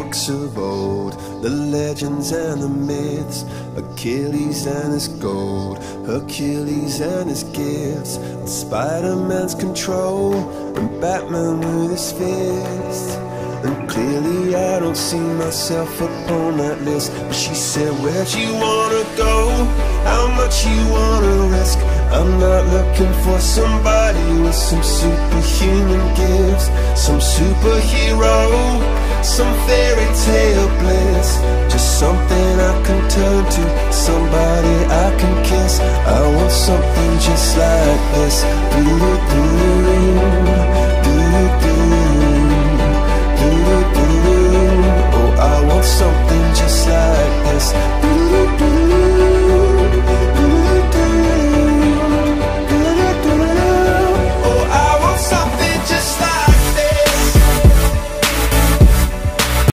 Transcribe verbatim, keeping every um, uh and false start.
books of old, the legends and the myths, Achilles and his gold, Hercules and his gifts, and Spider-Man's control, and Batman with his fists. And clearly I don't see myself upon that list. But she said, where'd you wanna go? How much you wanna risk? I'm not looking for somebody with some superhuman gifts, some superhero, some fairy tale bliss. Just something I can turn to, somebody I can kiss.